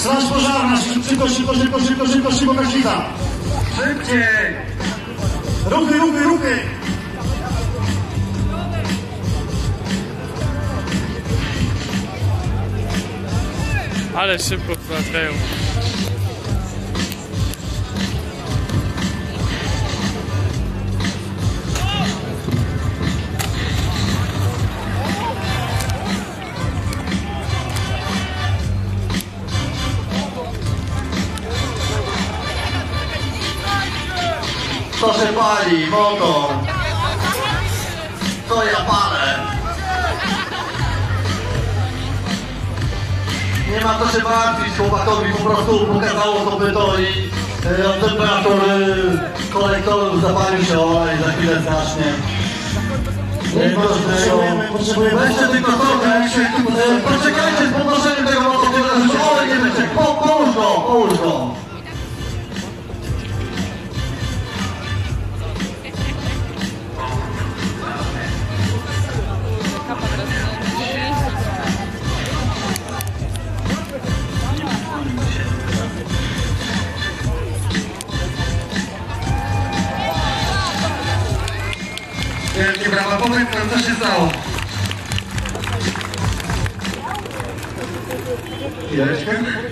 Straż pożarna, szybko, szybko, gaśnica. Szybciej! Ruchy. Ale szybko wracają. To się pali, motor. To ja palę. Nie ma co się martwić, chłopakowi po prostu pokazało to byto i od temperatury kolektorów zapalił się olej, za chwilę zacznie. Potrzebujemy. Weźcie tylko trochę, poczekajcie z podnoszeniem tego motocykla, żeby olej nie wyciekł. Połóż go. Wielkie brawa, powiedz nam, co się stało. Chwileczkę.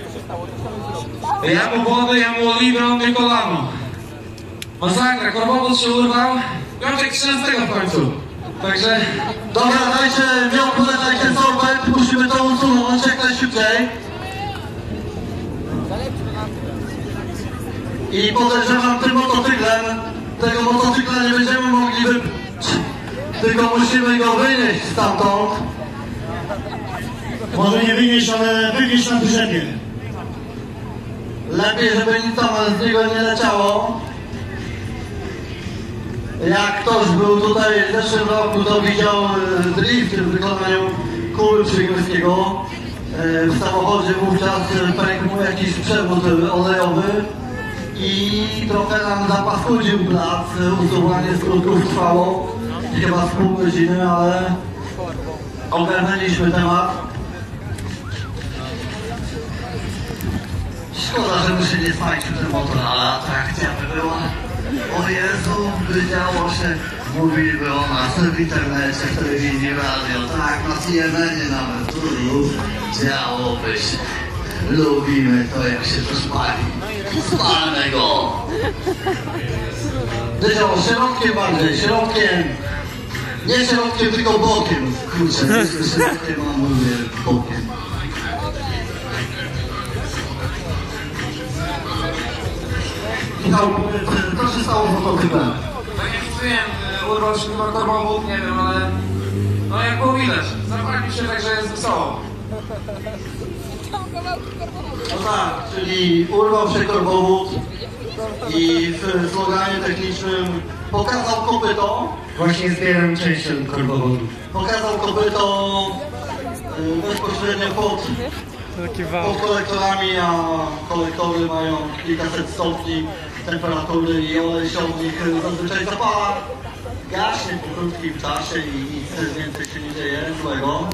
Ja mu wodę, ja mu oliwę, on mnie kolano. Masakra, korbowód się urwał. Piotrek 13 w końcu. Także... Dobra, dajcie, dajcie sorbet, musimy to usunąć jak najszybciej. I podejrzewam tym motocyklem, tego motocykla nie będziemy mogli tylko musimy go wynieść stamtąd. Może nie wynieść, ale wywieźć na drzewie. Lepiej, żeby nic tam z niego nie leciało. Jak ktoś był tutaj w zeszłym roku, to widział drift w wykonaniu Kuby Przygórskiego. W samochodzie wówczas pękł mu jakiś przewód olejowy i trochę nam zapaskudził plac. Usuwanie skutków trwało chyba z pół godziny, ale ogarnęliśmy temat. Szkoda, że mu się nie spalił ten motor, ale atrakcja by była. O Jezu, by działo się, mówiliby o nas w internecie, w telewizji, radio, tak, na CNN-ie nawet, działoby się. Lubimy to, jak się to spali. Spalmy go! Wiedział, środkiem bardziej, środkiem. Nie środkiem, tylko bokiem. Kurczę, środkiem, a mówię bokiem. Michał, co się stało z motocyklem? Tak jak mówiłem, urwał się chyba korbowód, nie wiem, ale... No jak było widać, zapalił się, także jest wesoło. No tak, czyli urwał się korbowód i w sloganie technicznym pokazał kopyto. Właśnie zbieram część korbowodu. Pokazał kopyto bezpośrednio pod kolektorami, a kolektory mają kilkaset stopni temperatury i olej się od nich zazwyczaj zapala. Gaśnie po krótkim czasie i nic więcej się nie dzieje złego.